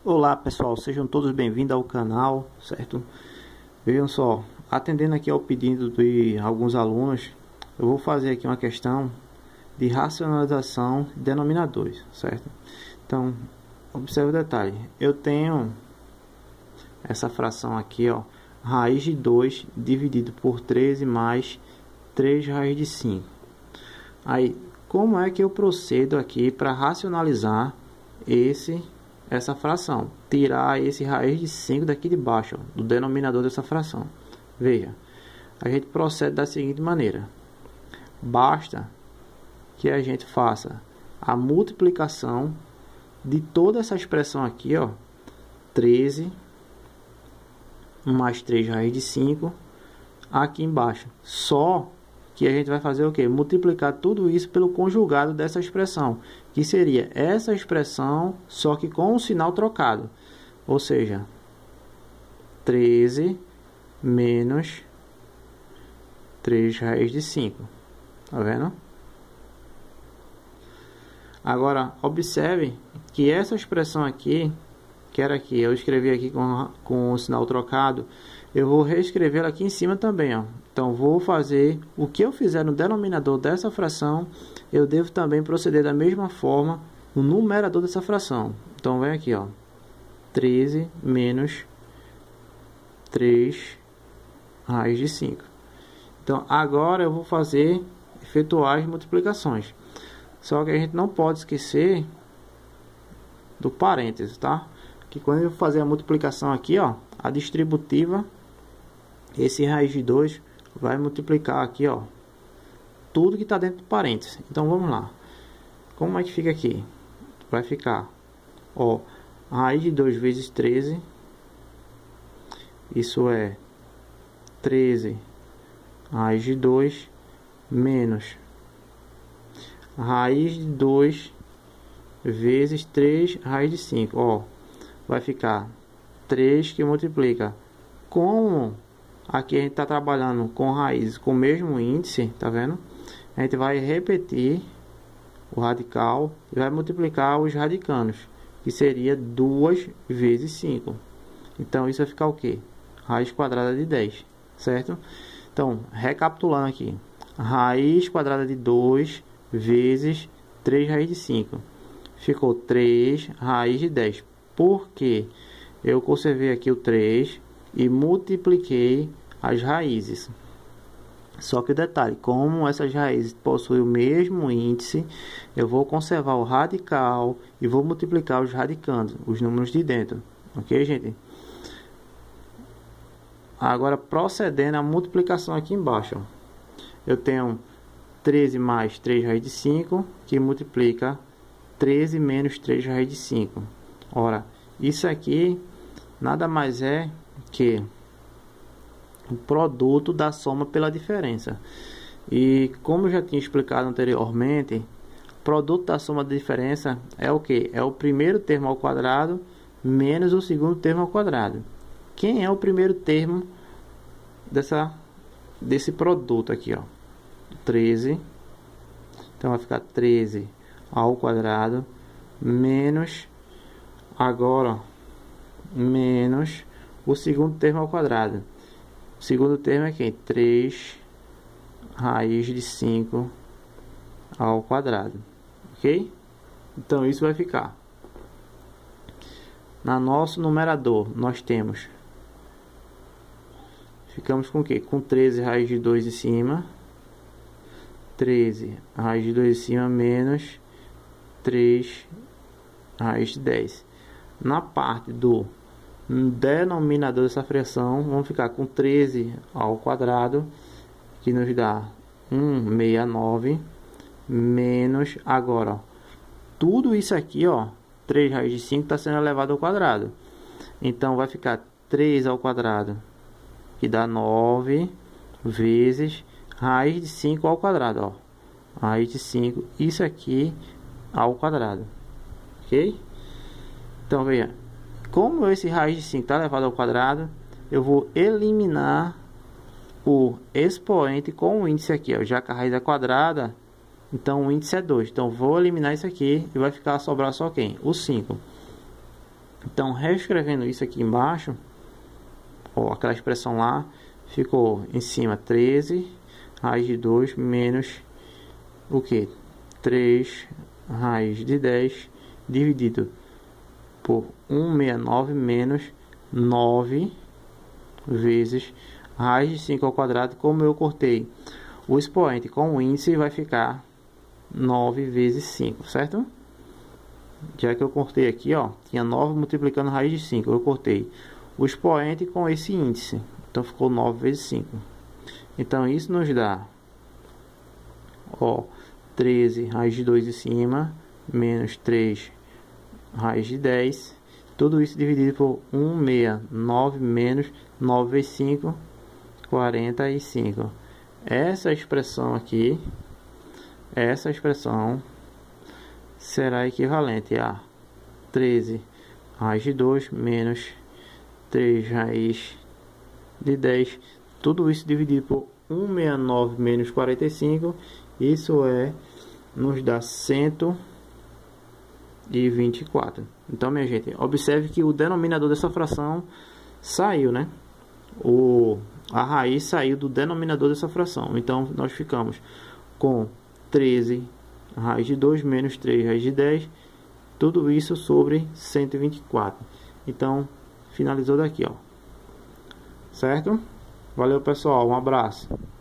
Olá pessoal, sejam todos bem-vindos ao canal, certo? Vejam só, atendendo aqui ao pedido de alguns alunos, eu vou fazer aqui uma questão de racionalização de denominadores, certo? Então, observe o detalhe, eu tenho essa fração aqui, ó, raiz de 2 dividido por 13 mais 3 raiz de 5. Aí, como é que eu procedo aqui para racionalizar essa fração? Tirar esse raiz de 5 daqui de baixo, ó, do denominador dessa fração. Veja, a gente procede da seguinte maneira. Basta que a gente faça a multiplicação de toda essa expressão aqui, ó, 13 mais 3 raiz de 5 aqui embaixo. Só que a gente vai fazer o que? Multiplicar tudo isso pelo conjugado dessa expressão, que seria essa expressão, só que com o sinal trocado. Ou seja, 13 menos 3 raiz de 5. Tá vendo? Agora, observe que essa expressão aqui, que era aqui, eu escrevi aqui com o sinal trocado, eu vou reescrever aqui em cima também, ó. Então, vou fazer o que eu fizer no denominador dessa fração, eu devo também proceder da mesma forma no numerador dessa fração. Então, vem aqui, ó, 13 menos 3 raiz de 5. Então, agora eu vou efetuar as multiplicações. Só que a gente não pode esquecer do parênteses, tá? Que quando eu fazer a multiplicação aqui, ó, a distributiva, esse raiz de 2 vai multiplicar aqui, ó, tudo que está dentro do parênteses. Então vamos lá. Como é que fica aqui? Vai ficar, ó, raiz de 2 vezes 13, isso é 13 raiz de 2 menos raiz de 2 vezes 3 raiz de 5, ó, vai ficar 3 que multiplica. Como aqui a gente está trabalhando com raízes com o mesmo índice, tá vendo? A gente vai repetir o radical e vai multiplicar os radicanos, que seria 2 vezes 5. Então isso vai ficar o quê? Raiz quadrada de 10, certo? Então, recapitulando aqui, raiz quadrada de 2 vezes 3 raiz de 5. Ficou 3 raiz de 10. Por quê? Eu conservei aqui o 3 e multipliquei as raízes. Só que o detalhe, como essas raízes possuem o mesmo índice, eu vou conservar o radical e vou multiplicar os radicandos, os números de dentro. Ok, gente? Agora, procedendo a multiplicação aqui embaixo, ó, eu tenho 13 mais 3 raiz de 5, que multiplica 13 menos 3 raiz de 5. Ora, isso aqui nada mais é que o produto da soma pela diferença. E como eu já tinha explicado anteriormente, o produto da soma da diferença é o que? É o primeiro termo ao quadrado menos o segundo termo ao quadrado. Quem é o primeiro termo desse produto aqui, ó? 13. Então vai ficar 13 ao quadrado menos, agora, menos o segundo termo ao quadrado. O segundo termo é quem? 3 raiz de 5 ao quadrado. Ok? Então isso vai ficar. Na nosso numerador nós temos, ficamos com o quê? Com 13 raiz de 2 em cima, 13 raiz de 2 em cima menos 3 raiz de 10. Na parte do denominador dessa fração, vamos ficar com 13 ao quadrado, que nos dá 169, menos, agora, ó, tudo isso aqui, ó, 3 raiz de 5 está sendo elevado ao quadrado. Então, vai ficar 3 ao quadrado, que dá 9, vezes raiz de 5 ao quadrado, ó. Raiz de 5, isso aqui ao quadrado. Ok? Então, veja. Como esse raiz de 5 está elevado ao quadrado, eu vou eliminar o expoente com o índice aqui, ó. Já que a raiz é quadrada, então o índice é 2. Então, vou eliminar isso aqui e vai sobrar só quem? O 5. Então, reescrevendo isso aqui embaixo, ó, aquela expressão lá, ficou em cima 13 raiz de 2 menos o que? 3 raiz de 10 dividido por 169 menos 9 vezes raiz de 5 ao quadrado. Como eu cortei o expoente com o índice, vai ficar 9 vezes 5, certo? Já que eu cortei aqui, ó, tinha 9 multiplicando raiz de 5, eu cortei o expoente com esse índice, então ficou 9 vezes 5. Então isso nos dá, ó, 13 raiz de 2 em cima, menos 3 raiz de 10, tudo isso dividido por 169 menos 9 vezes 5, 45. Essa expressão aqui, essa expressão será equivalente a 13 raiz de 2 menos 3 raiz de 10, tudo isso dividido por 169 menos 45, isso nos dá 124. Então, minha gente, observe que o denominador dessa fração saiu, né? A raiz saiu do denominador dessa fração. Então, nós ficamos com 13 raiz de 2 menos 3 raiz de 10, tudo isso sobre 124. Então, finalizou daqui, ó. Certo? Valeu, pessoal. Um abraço.